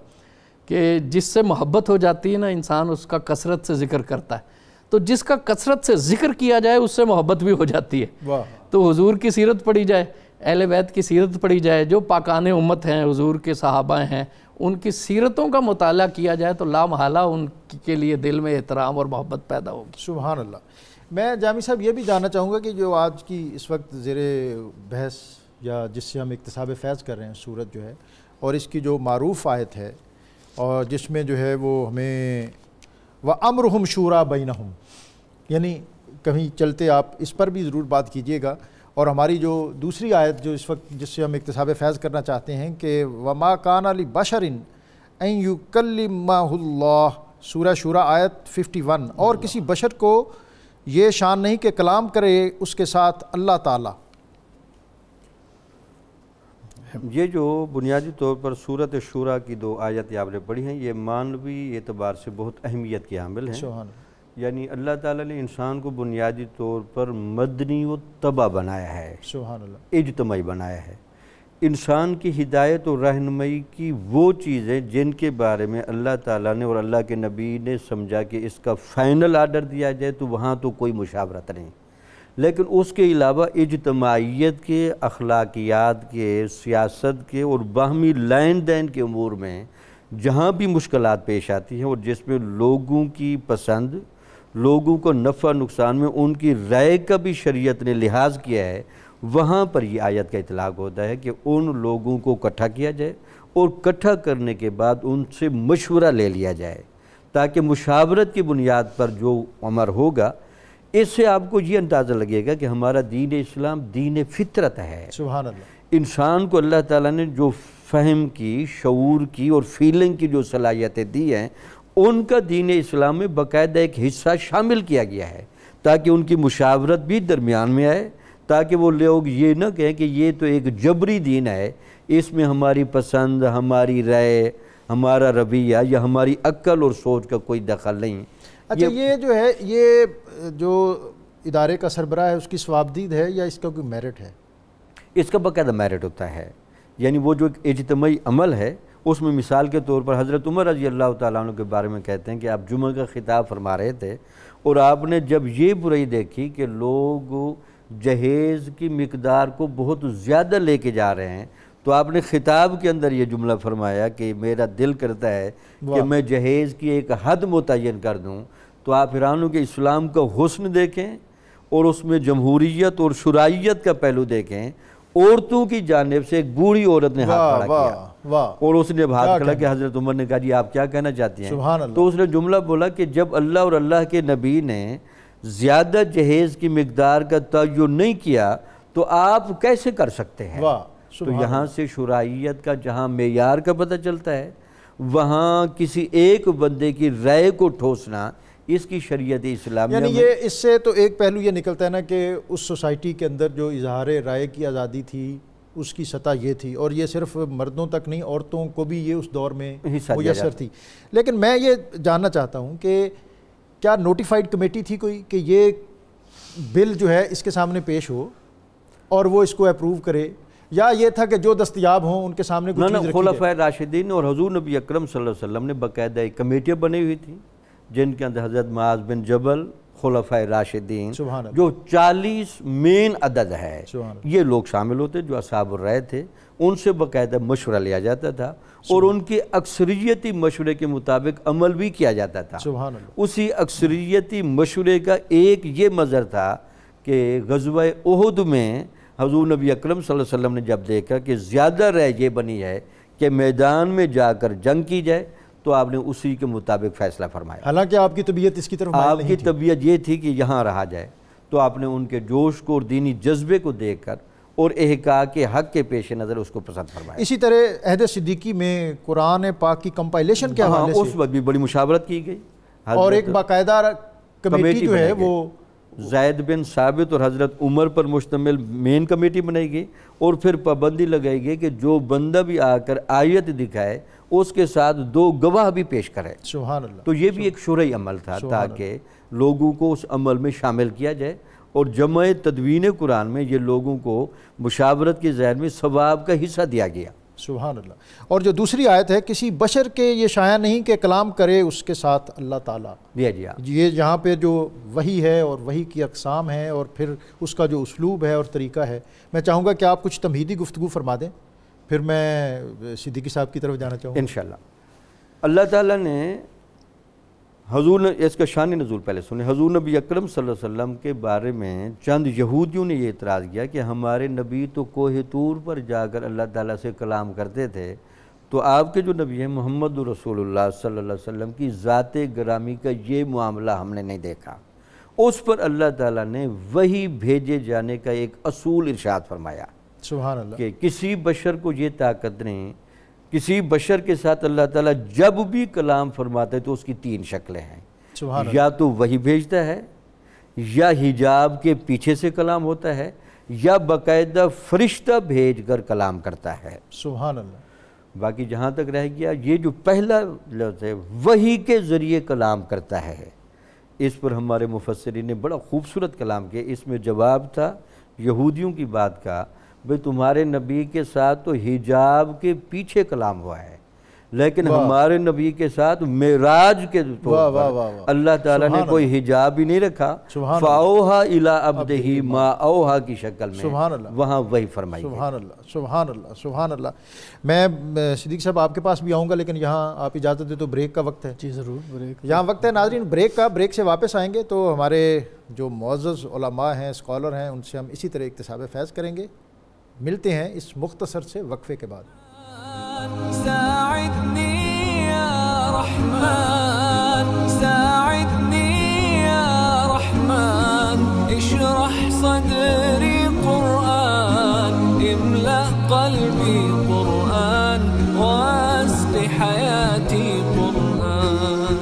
کہ جس سے محبت ہو جاتی ہے نا انسان اس کا کثرت سے ذکر کرتا ہے، تو جس کا کثرت سے ذکر کیا جائے اس سے محبت بھی ہو جاتی ہے۔ تو حضور کی سیرت پڑھی جائے، اہل بیت کی سیرت پڑھی جائے، جو پاکان امت ہیں حضور کے صحابہ ہیں ان کی سیرتوں کا مطالعہ کیا جائے تو لا محالہ ان کے لیے دل میں احترام اور محبت پیدا ہوگی۔ سبحان اللہ۔ میں جامی صاحب یہ بھی جاننا چاہوں گا کہ جو آج کی اس وقت زیر بحث یا جس سے ہم اکتساب فیض کر رہے ہیں سورت جو ہے، اور اس کی جو معروف آیت ہے اور جس میں جو ہے وہ ہمیں وَأَمْرُهُمْ شُورَىٰ بَيْنَهُمْ، یعنی کہیں چلتے آپ اس پر بھی ضرور بات کیجئے گا۔ اور ہماری جو دوسری آیت جو اس وقت جس سے ہم اکتساب فیض کرنا چاہتے ہیں کہ وَمَا كَانَ لِبَشَرٍ أَن يُكَلِّمَهُ اللَّهُ، سورہ شورى آیت اکیاون، اور کسی بشر کو یہ شان نہیں کہ کلام کرے اس کے ساتھ اللہ تعالیٰ۔ یہ جو بنیادی طور پر سورت شورى کی دو آیتیں آپ نے پڑھی ہیں، یہ معنوی اعتبار سے بہت اہمیت کی حامل ہیں۔ یعنی اللہ تعالیٰ نے انسان کو بنیادی طور پر مدنی و طبع بنایا ہے، سبحان اللہ، اجتماعی بنایا ہے۔ انسان کی ہدایت و رہنمائی کی وہ چیزیں جن کے بارے میں اللہ تعالیٰ نے اور اللہ کے نبی نے سمجھا کہ اس کا فائنل آرڈر دیا جائے تو وہاں تو کوئی مشاورت نہیں، لیکن اس کے علاوہ اجتماعیت کے، اخلاقیات کے، سیاست کے اور باہمی لین دین کے امور میں جہاں بھی مشکلات پیش آتی ہیں اور جس میں لوگوں کی پسند، لوگوں کو نفع نقصان میں ان کی رائے کا بھی شریعت نے لحاظ کیا ہے، وہاں پر یہ آیت کا اطلاق ہوتا ہے کہ ان لوگوں کو اکٹھا کیا جائے اور اکٹھا کرنے کے بعد ان سے مشورہ لے لیا جائے تاکہ مشاورت کی بنیاد پر جو عمر ہوگا، اس سے آپ کو یہ اندازہ لگے گا کہ ہمارا دین اسلام دین فطرت ہے۔ سبحان اللہ۔ انسان کو اللہ تعالیٰ نے جو فہم کی، شعور کی اور فیلنگ کی جو صلاحیتیں دی ہیں، ان کا دین اسلام میں باقاعدہ ایک حصہ شامل کیا گیا ہے تاکہ ان کی مشاورت بھی درمیان میں آئے، تاکہ وہ لوگ یہ نہ کہیں کہ یہ تو ایک جبری دین ہے، اس میں ہماری پسند، ہماری رائے، ہمارا رویہ یا ہماری عقل اور سوچ کا کوئی دخل نہیں۔ اچھا، یہ جو ہے یہ جو ادارے کا سربراہ ہے اس کی ثوابدید ہے یا اس کا کوئی میرٹ ہے؟ اس کا باقاعدہ میرٹ ہوتا ہے، یعنی وہ جو ایک اجتماعی عمل ہے اس میں مثال کے طور پر حضرت عمر رضی اللہ تعالیٰ عنہ کے بارے میں کہتے ہیں کہ آپ جمعہ کا خطاب فرما رہے تھے اور آپ نے جب یہ برائی دیکھی کہ لوگ جہیز کی مقدار کو بہت زیادہ لے کے جا رہے ہیں تو آپ نے خطاب کے اندر یہ جملہ فرمایا کہ میرا دل کرتا ہے کہ میں جہیز کی ایک حد متعین کر دوں۔ تو آپ حیران کہ اسلام کا حسن دیکھیں اور اس میں جمہوریت اور شرائعیت کا پہلو دیکھیں۔ عورتوں کی جانب سے ایک بوڑھی عورت نے ہاتھ کھڑا کیا اور اس نے ہاتھ کھڑا کیا، حضرت عمر نے کہا جی آپ کیا کہنا چاہتی ہیں؟ تو اس نے جملہ بولا کہ جب اللہ اور اللہ کے نبی نے زیادہ جہیز کی مقدار کا تعین نہیں کیا تو آپ کیسے کر سکتے ہیں؟ تو یہاں سے شرائعیت کا جہاں معیار کا پتہ چلتا ہے، وہاں کسی ایک بندے کی رائے کو ٹھوسنا اس کی شریعت اسلامیہ یعنی یہ اس سے تو ایک پہلو یہ نکلتا ہے نا کہ اس سوسائٹی کے اندر جو اظہار رائے کی آزادی تھی اس کی سطح یہ تھی، اور یہ صرف مردوں تک نہیں عورتوں کو بھی یہ اس دور میں میسر تھی۔ لیکن میں یہ جاننا چاہتا ہوں کہ کیا نوٹیفائڈ کمیٹی تھی کوئی کہ یہ بل جو ہے اس کے سامنے پیش ہو اور وہ اس کو اپروو کرے، یا یہ تھا کہ جو دستیاب ہوں ان کے سامنے کچھ چیز رکھی جائے؟ خلفائے راشدین اور حضور نبی اکرم صلی اللہ علیہ وسلم نے باقاعدہ کمیٹیاں بنی ہوئی تھیں جن کے اندر حضرت معاذ بن جبل، خلفائے راشدین، سبحان اللہ، جو چالیس مین عدد ہے، سبحان اللہ، یہ لوگ شامل ہوتے جو اصحاب الرائے تھے، ان سے باقاعدہ مشورہ لیا جاتا تھا اور ان کے اکثریتی مشورے کے مطابق عمل بھی کیا جاتا تھا۔ سبحان اللہ، اسی اکثریتی مشورے کا ایک یہ مظہر تھا کہ غزوہ احد میں حضور نبی اکرم صلی اللہ علیہ وسلم نے جب دیکھا کہ زیادہ رائے یہ بنی ہے کہ میدان میں جا کر جنگ کی جائے تو آپ نے اسی کے مطابق فیصلہ فرمایا۔ حالانکہ آپ کی طبیعت اس کی طرف مائل آپ نہیں کی تھی۔ طبیعت یہ تھی کہ یہاں رہا جائے، تو آپ نے ان کے جوش کو اور دینی جذبے کو دیکھ کر اور احقاق حق کے پیش نظر اس کو پسند فرمایا۔ اسی طرح عہد صدیقی میں قرآن پاک کی کمپائلیشن کے حوالے ہاں، اس سے وقت بھی بڑی مشاورت کی گئی اور ایک باقاعدہ کمیٹی جو ہے بنائی گئی۔ وہ زید بن ثابت اور حضرت عمر پر مشتمل مین کمیٹی بنائی گئی، اور پھر پابندی لگائی گئی کہ جو بندہ بھی آ کر آیت دکھائے اس کے ساتھ دو گواہ بھی پیش کرے۔ سبحان اللہ، تو یہ بھی ایک شرعی عمل تھا تاکہ لوگوں کو اس عمل میں شامل کیا جائے، اور جمع تدوین قرآن میں یہ لوگوں کو مشاورت کے ذہن میں ثواب کا حصہ دیا گیا۔ سبحان اللہ۔ اور جو دوسری آیت ہے، کسی بشر کے یہ شایع نہیں کہ کلام کرے اس کے ساتھ اللہ تعالیٰ، دیا جیا یہ جہاں پہ جو وحی ہے اور وحی کی اقسام ہیں اور پھر اس کا جو اسلوب ہے اور طریقہ ہے، میں چاہوں گا کہ آپ کچھ تمہیدی گفتگو فرما دیں، پھر میں صدیقی صاحب کی طرف جانا چاہوں گا۔ انشاءاللہ۔ اللہ تعالیٰ نے حضور نے اس کا شان نزول پہلے سنے، حضور نبی اکرم صلی اللہ علیہ وسلم کے بارے میں چند یہودیوں نے یہ اعتراض کیا کہ ہمارے نبی تو کوہ طور پر جا کر اللہ تعالیٰ سے کلام کرتے تھے، تو آپ کے جو نبی ہیں محمد رسول اللہ صلی اللہ علیہ وسلم کی ذات گرامی کا یہ معاملہ ہم نے نہیں دیکھا۔ اس پر اللہ تعالیٰ نے وحی بھیجے جانے کا ایک اصول ارشاد فرمایا سبحان اللہ، کہ کسی بشر کو یہ طاقت نہیں، کسی بشر کے ساتھ اللہ تعالیٰ جب بھی کلام فرماتا ہے تو اس کی تین شکلیں ہیں، سبحان اللہ، یا تو وحی بھیجتا ہے، یا حجاب کے پیچھے سے کلام ہوتا ہے، یا باقاعدہ فرشتہ بھیج کر کلام کرتا ہے۔ سبحان اللہ، باقی جہاں تک رہ گیا یہ جو پہلا لفظ ہے وحی کے ذریعے کلام کرتا ہے، اس پر ہمارے مفسرین نے بڑا خوبصورت کلام کیا۔ اس میں جواب تھا یہودیوں کی بات کا، بھئی تمہارے نبی کے ساتھ تو حجاب کے پیچھے کلام ہوا ہے، لیکن ہمارے نبی کے ساتھ معراج کے طور پر اللہ تعالیٰ نے کوئی حجاب ہی نہیں رکھا، فَأَوْحَى إِلَىٰ عَبْدِهِ مَا أَوْحَى کی شکل میں وہاں وحی فرمائی گئی۔ سبحان اللہ، سبحان اللہ، سبحان اللہ۔ میں صدیق صاحب آپ کے پاس بھی آؤں گا، لیکن یہاں آپ اجازت دیں تو بریک کا وقت ہے۔ جی ضرور، بریک یہاں وقت ہے ناظرین بریک کا، بریک سے واپس آئیں گے تو ہمارے جو معزز علماء ہیں، اسکالر ہیں، ان سے ہم اسی طرح اکتساب فیض کریں گے۔ ملتے ہیں اس مختصر سے وقفے کے بعد۔ ساعدنی یا رحمن، ساعدنی یا رحمن، اشرح صدری قرآن، املأ قلبی قرآن، واسق حیاتی قرآن۔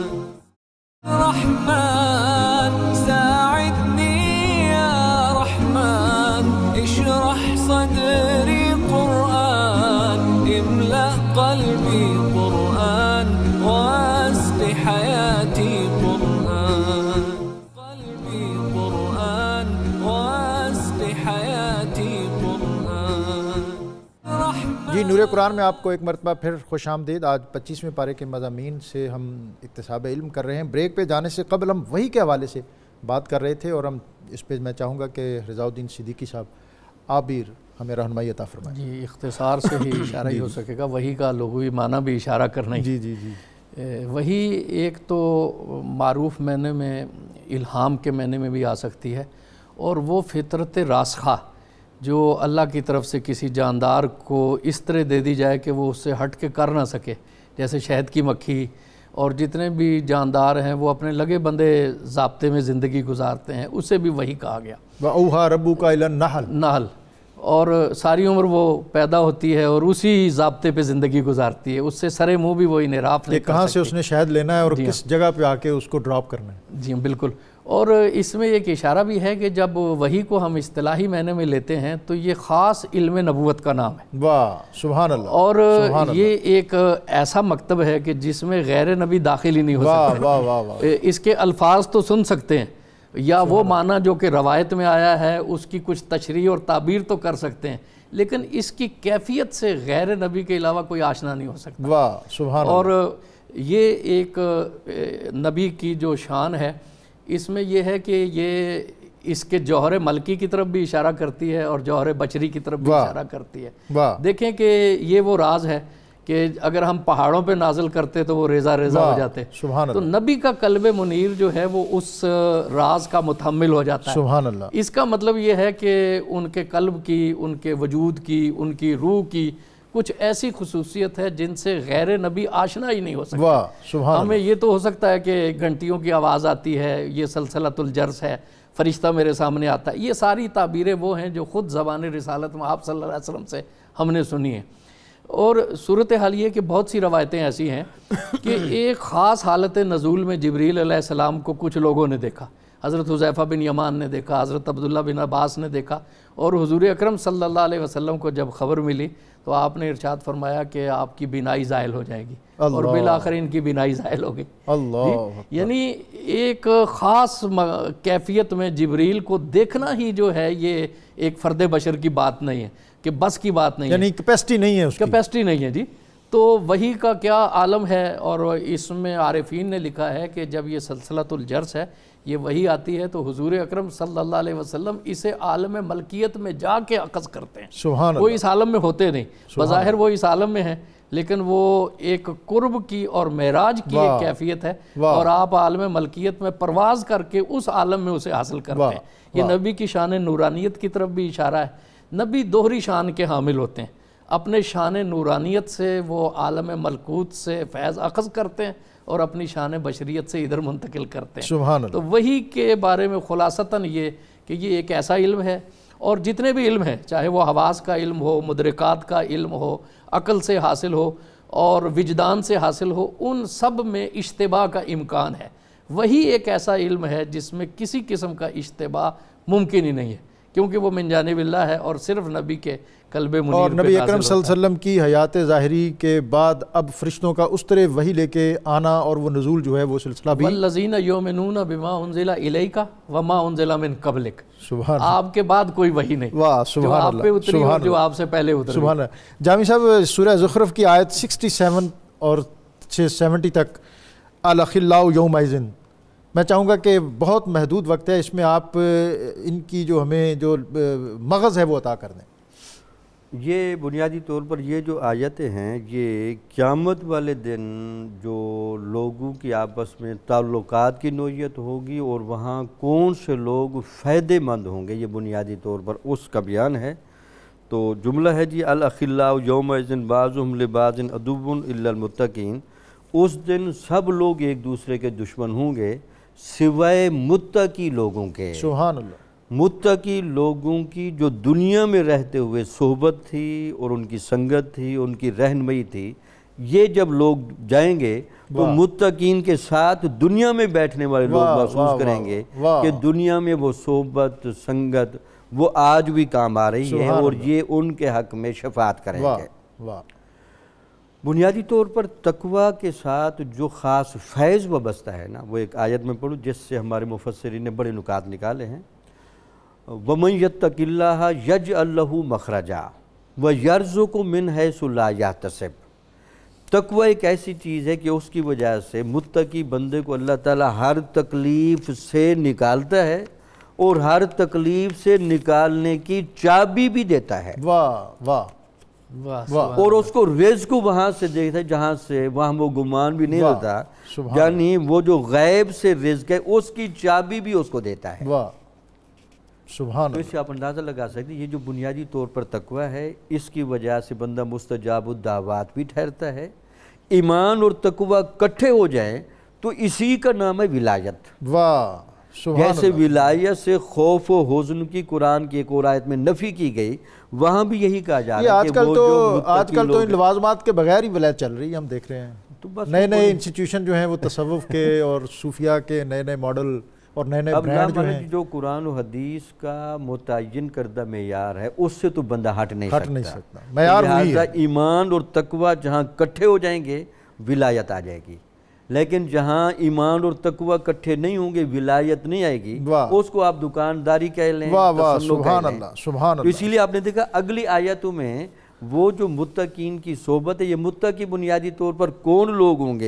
رحمن ساعدنی یا رحمن، اشرح صدری قرآن، املأ قلبی قرآن، واسق حیاتی قرآن، قلبی قرآن، واسق حیاتی قرآن۔ جی نور قرآن میں آپ کو ایک مرتبہ پھر خوش آمدید۔ آج پچیسویں پارے کے مضامین سے ہم اکتساب علم کر رہے ہیں۔ بریک پہ جانے سے قبل ہم وحی کے حوالے سے بات کر رہے تھے، اور ہم اس پہ میں چاہوں گا کہ رضا الدین صدیقی صاحب آپ بھی ہمیں رہنمائی عطا فرمائیں۔ جی اختصار سے ہی اشارہ ہی ہو سکے گا، وحی کا لغوی معنی بھی اشارہ کرنا ہی۔ جی جی جی وحی ایک تو معروف معنی میں الہام کے معنی میں بھی آ سکتی ہے، اور وہ فطرت راسخہ جو اللہ کی طرف سے کسی جاندار کو اس طرح دے دی جائے کہ وہ اس سے ہٹ کے کر نہ سکے، جیسے شہد کی مکھی اور جتنے بھی جاندار ہیں وہ اپنے لگے بندے ضابطے میں زندگی گزارتے ہیں، اسے بھی وحی کہا گیا۔ وَأَوْحَىٰ رَبُّكَ إِلَى النَّحْلِ، نحل، اور ساری عمر وہ پیدا ہوتی ہے اور اسی ضابطے پہ زندگی گزارتی ہے، اس سے سرے منہ بھی وہ انحراف نہیں کر کہاں سکتی۔ سے اس نے شہد لینا ہے اور کس جگہ پہ آ کے اس کو ڈراپ کرنا ہے۔ جی بالکل، اور اس میں ایک اشارہ بھی ہے کہ جب وحی کو ہم اصطلاحی معنی میں لیتے ہیں تو یہ خاص علم نبوت کا نام ہے۔ واہ سبحان اللہ، اور یہ ایک ایسا مکتب ہے کہ جس میں غیر نبی داخل ہی نہیں ہو واہ سکتے۔ واہ واہ واہ، اس کے الفاظ تو سن سکتے ہیں، یا وہ معنی جو کہ روایت میں آیا ہے اس کی کچھ تشریح اور تعبیر تو کر سکتے ہیں، لیکن اس کی کیفیت سے غیر نبی کے علاوہ کوئی آشنا نہیں ہو سکتا۔ واہ سبحان اللہ، اور یہ ایک نبی کی جو شان ہے اس میں یہ ہے کہ یہ اس کے جوہر ملکی کی طرف بھی اشارہ کرتی ہے اور جوہر بشری کی طرف بھی اشارہ کرتی ہے۔ دیکھیں کہ یہ وہ راز ہے کہ اگر ہم پہاڑوں پہ نازل کرتے تو وہ ریزہ ریزہ ہو جاتے، تو نبی کا قلب منیر جو ہے وہ اس راز کا متحمل ہو جاتا ہے۔ سبحان اللہ۔ اس کا مطلب یہ ہے کہ ان کے قلب کی، ان کے وجود کی، ان کی روح کی کچھ ایسی خصوصیت ہے جن سے غیر نبی آشنا ہی نہیں ہو سکتا۔ ہمیں یہ تو ہو سکتا ہے کہ گھنٹیوں کی آواز آتی ہے، یہ سلسلۃ الجرس ہے، فرشتہ میرے سامنے آتا ہے، یہ ساری تعبیریں وہ ہیں جو خود زبان رسالت میں آپ صلی اللہ علیہ وسلم سے ہم نے سنی ہیں۔ اور صورتحال یہ کہ بہت سی روایتیں ایسی ہیں کہ ایک خاص حالت نزول میں جبریل علیہ السلام کو کچھ لوگوں نے دیکھا، حضرت حذیفہ بن یمان نے دیکھا، حضرت عبداللہ بن عباس نے دیکھا، اور حضور اکرم صلی اللہ علیہ وسلم کو جب خبر ملی تو آپ نے ارشاد فرمایا کہ آپ کی بینائی زائل ہو جائے گی، اور بالآخر ان کی بینائی زائل ہو گئی۔ اللہ، یعنی ایک خاص کیفیت میں جبریل کو دیکھنا ہی جو ہے یہ ایک فرد بشر کی بات نہیں ہے، کہ بس کی بات نہیں ہے، یعنی کیپیسٹی نہیں ہے، اس کی کیپیسٹی نہیں ہے جی۔ تو وحی کا کیا عالم ہے، اور اس میں عارفین نے لکھا ہے کہ جب یہ سلسلۃ الجرس ہے، یہ وحی آتی ہے تو حضور اکرم صلی اللہ علیہ وسلم اسے عالم ملکیت میں جا کے اخذ کرتے ہیں۔ سبحان اللہ۔ وہ اس عالم میں ہوتے نہیں، بظاہر وہ اس عالم میں ہیں، لیکن وہ ایک قرب کی اور معراج کی ایک کیفیت ہے، اور آپ عالم ملکیت میں پرواز کر کے اس عالم میں اسے حاصل کرتے ہیں۔ یہ نبی کی شان نورانیت کی طرف بھی اشارہ ہے۔ نبی دوہری شان کے حامل ہوتے ہیں، اپنے شان نورانیت سے وہ عالم ملکوت سے فیض اخذ کرتے ہیں اور اپنی شان بشریت سے ادھر منتقل کرتے ہیں۔ سبحان اللہ۔ تو وہی کے بارے میں خلاصتاً یہ کہ یہ ایک ایسا علم ہے، اور جتنے بھی علم ہیں، چاہے وہ حواس کا علم ہو، مدرکات کا علم ہو، عقل سے حاصل ہو اور وجدان سے حاصل ہو، ان سب میں اشتباہ کا امکان ہے۔ وہی ایک ایسا علم ہے جس میں کسی قسم کا اشتباہ ممکن ہی نہیں ہے، کیونکہ وہ من جانب اللہ ہے اور صرف نبی کے قلب منیر اور پہ نبی نازل اکرم صلی اللہ علیہ وسلم کی حیات ظاہری کے بعد اب فرشتوں کا اس طرح وحی لے کے آنا اور وہ نزول جو ہے وہ سلسلہ بھی والذین یؤمنون بما انزل الیک وما انزل من قبلک، سبحان آپ کے بعد کوئی وحی نہیں، واہ جو سبحان آپ پہ اللہ، اتری اور جو آپ سے پہلے اتری۔ سبحان اللہ۔ جامی صاحب، سورہ زخرف کی آیت سکسٹی سیون اور سیونٹی تک، الاخلاء یومئذ، میں چاہوں گا کہ بہت محدود وقت ہے، اس میں آپ ان کی جو ہمیں جو مغز ہے وہ عطا کر دیں۔ یہ بنیادی طور پر یہ جو آیتیں ہیں یہ قیامت والے دن جو لوگوں کی آپس میں تعلقات کی نوعیت ہوگی اور وہاں کون سے لوگ فائدے مند ہوں گے، یہ بنیادی طور پر اس کا بیان ہے۔ تو جملہ ہے جی الاخلاء یومئذ بعضهم لبعض عدو الا المتقین، اس دن سب لوگ ایک دوسرے کے دشمن ہوں گے سوائے متقی لوگوں کے۔ سبحان اللہ۔ متقی لوگوں کی جو دنیا میں رہتے ہوئے صحبت تھی اور ان کی سنگت تھی، ان کی رہنمائی تھی، یہ جب لوگ جائیں گے تو متقین کے ساتھ دنیا میں بیٹھنے والے لوگ محسوس کریں گے کہ دنیا میں وہ صحبت سنگت وہ آج بھی کام آ رہی ہے اور یہ ان کے حق میں شفاعت کریں گے۔ بنیادی طور پر تقوی کے ساتھ جو خاص فیض وابستہ ہے نا، وہ ایک آیت میں پڑھوں جس سے ہمارے مفسرین نے بڑے نکات نکالے ہیں۔ وَمَن يَتَّقِ اللَّهَ يَجْعَلْ لَهُ مَخْرَجًا وَيَرْزُقْهُ مِنْ حَيْثُ لَا يَحْتَسِبُ۔ تقوی ایک ایسی چیز ہے کہ اس کی وجہ سے متقی بندے کو اللہ تعالیٰ ہر تکلیف سے نکالتا ہے اور ہر تکلیف سے نکالنے کی چابی بھی دیتا ہے۔ واہ واہ، اور اس کو رزق وہاں سے دیکھتا ہے جہاں سے وہاں وہ گمان بھی نہیں ہوتا، یعنی وہ جو غیب سے رزق ہے اس کی چابی بھی اس کو دیتا ہے۔ واہ سبحان تو اس سے آپ اندازہ لگا سکتے ہیں یہ جو بنیادی طور پر تقوی ہے اس کی وجہ سے بندہ مستجاب الدعوات بھی ٹھہرتا ہے۔ ایمان اور تقوی کٹھے ہو جائیں تو اسی کا نام ہے ولایت۔ واہ سبحان جیسے ولایت سے خوف و حزن کی قرآن کی ایک اور آیت میں نفی کی گئی، وہاں بھی یہی کہا جا رہا ہے کہ وہ جو آج کل تو ان لوازمات کے بغیر ہی ولایت چل رہی ہے، ہم دیکھ رہے ہیں نئے نئے انسٹیٹیوشن جو ہیں وہ تصوف کے اور صوفیہ کے نئے نئے ماڈل اور نئے نئے برانڈ جو ہیں۔ جو قرآن و حدیث کا متعین کردہ معیار ہے اس سے تو بندہ ہٹ نہیں ہٹ نہیں سکتا، معیار وہی ہے۔ ایمان اور تقوی جہاں کٹھے ہو جائیں گے ولایت آ جائے گی، لیکن جہاں ایمان اور تقوی کٹھے نہیں ہوں گے ولایت نہیں آئے گی، اس کو آپ دکانداری کہہ لیں، سبحان اللہ سبحان اللہ۔ اسی لیے آپ نے دیکھا اگلی آیتوں میں وہ جو متقین کی صحبت ہے، یہ متقی بنیادی طور پر کون لوگ ہوں گے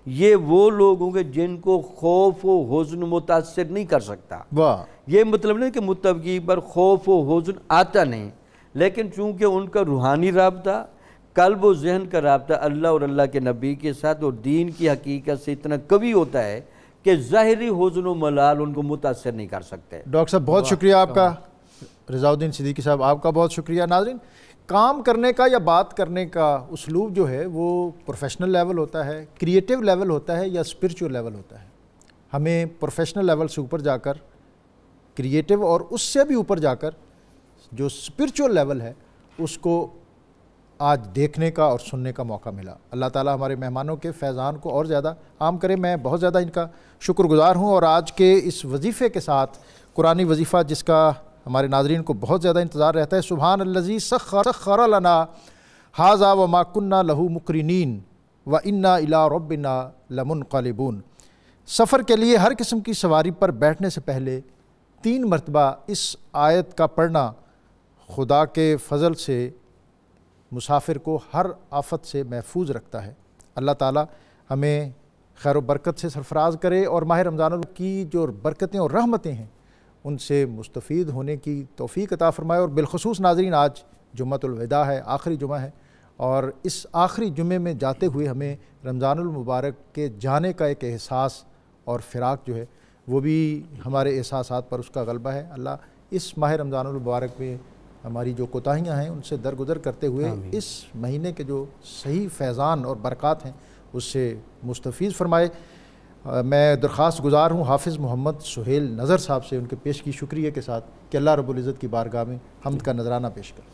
یہ وہ لوگ ہوں گے جن کو خوف و حزن متاثر نہیں کر سکتا. واہ. یہ مطلب نہیں کہ متقین پر خوف و حزن آتا نہیں، لیکن چونکہ ان کا روحانی رابطہ، قلب و ذہن کا رابطہ اللہ اور اللہ کے نبی کے ساتھ اور دین کی حقیقت سے اتنا قوی ہوتا ہے کہ ظاہری حزن و ملال ان کو متاثر نہیں کر سکتے. ڈاکٹر صاحب بہت شکریہ آپ کا، رضا الدین صدیقی صاحب آپ کا بہت شکریہ. ناظرین، کام کرنے کا یا بات کرنے کا اسلوب جو ہے وہ پروفیشنل لیول ہوتا ہے، کریٹیو لیول ہوتا ہے یا اسپرچول لیول ہوتا ہے. ہمیں پروفیشنل لیول سے اوپر جا کر کریٹیو اور اس سے بھی اوپر جا کر جو اسپرچول لیول ہے اس کو آج دیکھنے کا اور سننے کا موقع ملا. اللہ تعالیٰ ہمارے مہمانوں کے فیضان کو اور زیادہ عام کرے. میں بہت زیادہ ان کا شکر گزار ہوں. اور آج کے اس وظیفے کے ساتھ قرآنی وظیفہ جس کا ہمارے ناظرین کو بہت زیادہ انتظار رہتا ہے، سبحان الذی سخر سخر لنا ھذا وما کنا لہ مقرنین وانا الی ربنا لمنقلبون. سفر کے لیے ہر قسم کی سواری پر بیٹھنے سے پہلے تین مرتبہ اس آیت کا پڑھنا خدا کے فضل سے مسافر کو ہر آفت سے محفوظ رکھتا ہے. اللہ تعالیٰ ہمیں خیر و برکت سے سرفراز کرے اور ماہ رمضان کی جو برکتیں اور رحمتیں ہیں ان سے مستفید ہونے کی توفیق عطا فرمائے. اور بالخصوص ناظرین، آج جمعۃ الوداع ہے، آخری جمعہ ہے، اور اس آخری جمعے میں جاتے ہوئے ہمیں رمضان المبارک کے جانے کا ایک احساس اور فراق جو ہے وہ بھی ہمارے احساسات پر اس کا غلبہ ہے. اللہ اس ماہ رمضان المبارک میں ہماری جو کوتاہیاں ہیں ان سے درگزر کرتے ہوئے اس مہینے کے جو صحیح فیضان اور برکات ہیں اس سے مستفیض فرمائے. میں درخواست گزار ہوں حافظ محمد سہیل نظر صاحب سے ان کے پیش کی شکریہ کے ساتھ کہ اللہ رب العزت کی بارگاہ میں حمد کا نذرانہ پیش کریں.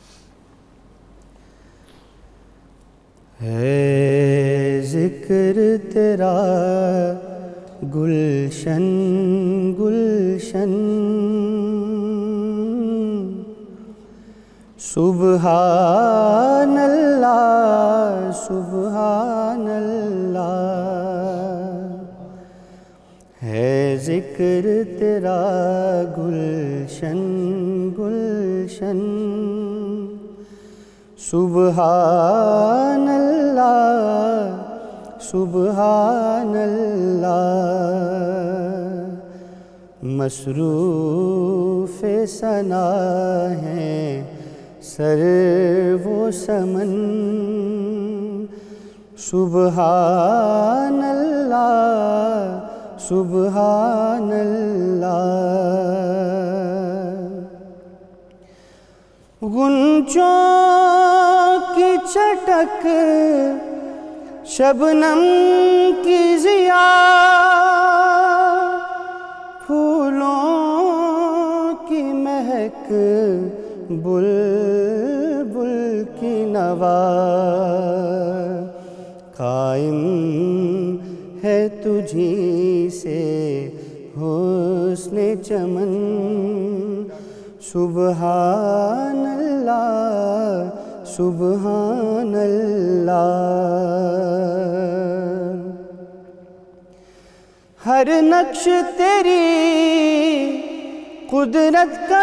ہے ذکر تیرا گلشن گلشن، سبحان اللہ سبحان اللہ. ہے ذکر تیرا گلشن گلشن، سبحان اللہ سبحان اللہ. مصروف ثنا ہے سر و سمن، سبحان اللہ سبحان اللہ. غنچوں کی چٹک شبنم کی ضیا، پھولوں کی مہک بلبل کی نوا، قائم ہے تجھی سے حسن چمن، سبحان اللہ سبحان اللہ. ہر نقش تیری قدرت کا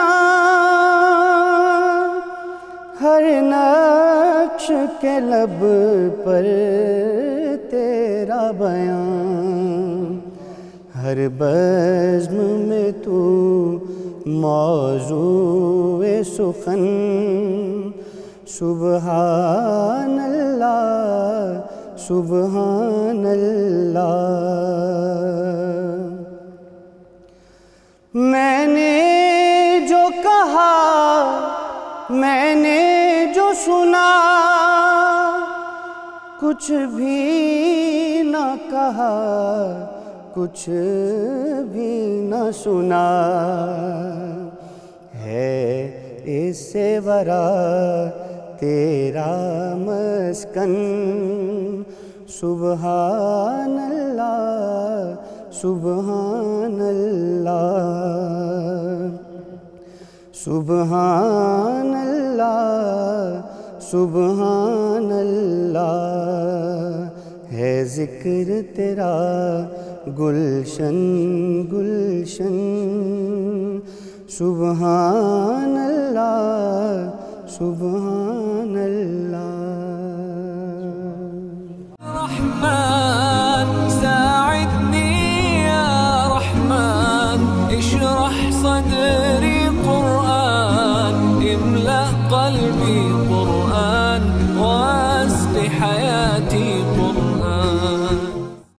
نشان، ہر نقش کے لب پر تیرا بیان، ہر بزم میں تو موضوع سخن، سبحان اللہ سبحان اللہ. میں نے جو کہا میں نے جو سنا، کچھ بھی نہ کہا کچھ بھی نہ سنا، ہے اس سے ورا تیرا مسکن، سبحان اللہ سبحان اللہ. سبحان اللہ سبحان اللہ. ہے ذکر تیرا گلشن گلشن، سبحان اللہ سبحان اللہ. رحمن صدري قرآن املأ قلبي قرآن واسق حياتي